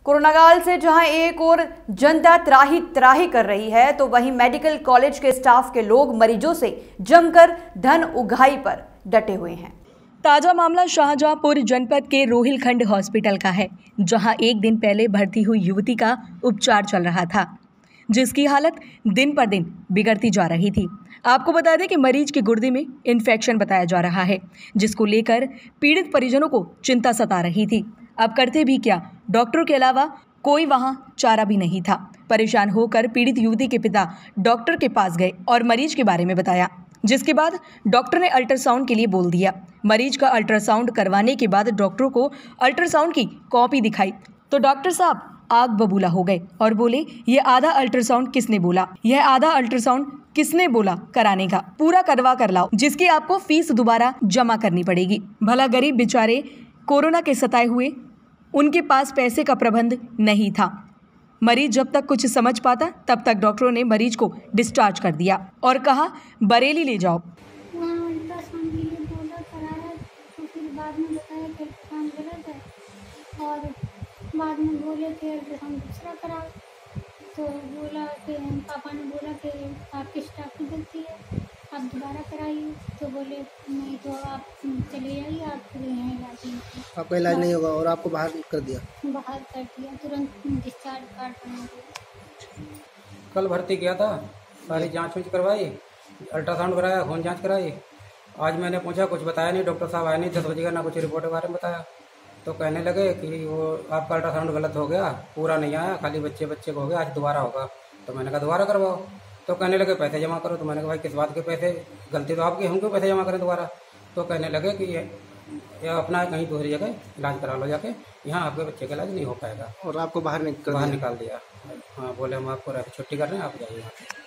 Corona काल से जहां एक और जनता त्राही त्राही कर रही है, तो वहीं मेडिकल कॉलेज के स्टाफ के लोग मरीजों से जमकर धन उगाही पर डटे हुए हैं। ताजा मामला शाहजहांपुर जनपद के रोहिलखंड हॉस्पिटल का है, जहां एक दिन पहले भर्ती हुई युवती का उपचार चल रहा था, जिसकी हालत दिन पर दिन बिगड़ती जा रही थी। आपको बता दें कि मरीज के गुर्दे में इन्फेक्शन बताया जा रहा है, जिसको लेकर पीड़ित परिजनों को चिंता सता रही थी। अब करते भी क्या, डॉक्टर के अलावा कोई वहां चारा भी नहीं था। परेशान होकर पीड़ित युवती के पिता डॉक्टर के पास गए और मरीज के बारे में बताया, जिसके बाद डॉक्टर ने अल्ट्रासाउंड के लिए बोल दिया। मरीज का अल्ट्रासाउंड करवाने के बाद डॉक्टरों को अल्ट्रासाउंड की कॉपी दिखाई तो डॉक्टर साहब आग बबूला हो गए और बोले, ये आधा अल्ट्रासाउंड किसने बोला, यह आधा अल्ट्रासाउंड किसने बोला कराने का, पूरा करवा कर लाओ, जिसकी आपको फीस दोबारा जमा करनी पड़ेगी। भला गरीब बेचारे कोरोना के सताए हुए, उनके पास पैसे का प्रबंध नहीं था। मरीज जब तक कुछ समझ पाता तब तक डॉक्टरों ने मरीज को डिस्चार्ज कर दिया और कहा बरेली ले जाओ। अल्ट्रासाउंड के लिए बोला कराया, तो फिर बाद में बताया कि अल्ट्रासाउंड गलत है और बाद में बोले कि अल्ट्रासाउंड दूसरा कराओ। तो बोला कि पापा ने बोला कि आपके स्टाफ की गलती है, आप दोबारा कराइए। तो बोले नहीं, तो आप चले जाइए, आप फिर यहाँ इलाज नहीं, आपका इलाज नहीं होगा और आपको बाहर कर दिया। बाहर कर दिया, तुरंत डिस्चार्ज कार्ड बना दिया। कल भर्ती किया था, सारी जांच वाँच करवाई, अल्ट्रासाउंड कराया, खून जांच कराई। आज मैंने पूछा, कुछ बताया नहीं, डॉक्टर साहब आए नहीं 10 बजे का, ना कुछ रिपोर्ट के बारे में बताया। तो कहने लगे कि वो आपका अल्ट्रासाउंड गलत हो गया, पूरा नहीं आया, खाली बच्चे को हो गया, आज दोबारा होगा। तो मैंने कहा दोबारा करवाओ। तो कहने लगे पैसे जमा करो। तो मैंने कहा भाई किस बात के पैसे, गलती तो आपकी, हम क्यों पैसे जमा करें दोबारा। तो कहने लगे कि ये अपना कहीं दूसरी जगह इलाज करा लो जाके, यहाँ आपके बच्चे का इलाज नहीं हो पाएगा। और आपको बाहर निकाल दिया। हाँ, बोले हम आपको छुट्टी कर रहे हैं, आप जाइए।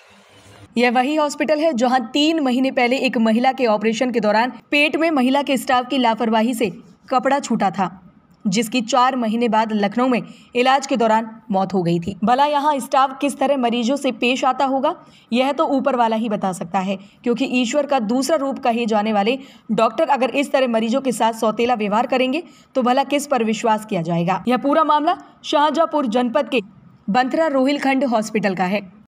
यह वही हॉस्पिटल है जहां 3 महीने पहले एक महिला के ऑपरेशन के दौरान पेट में महिला के स्टाफ की लापरवाही से कपड़ा छूटा था, जिसकी 4 महीने बाद लखनऊ में इलाज के दौरान मौत हो गई थी। भला यहाँ स्टाफ किस तरह मरीजों से पेश आता होगा, यह तो ऊपर वाला ही बता सकता है, क्योंकि ईश्वर का दूसरा रूप कहे जाने वाले डॉक्टर अगर इस तरह मरीजों के साथ सौतेला व्यवहार करेंगे तो भला किस पर विश्वास किया जाएगा। यह पूरा मामला शाहजहांपुर जनपद के बंथरा रोहिलखंड हॉस्पिटल का है।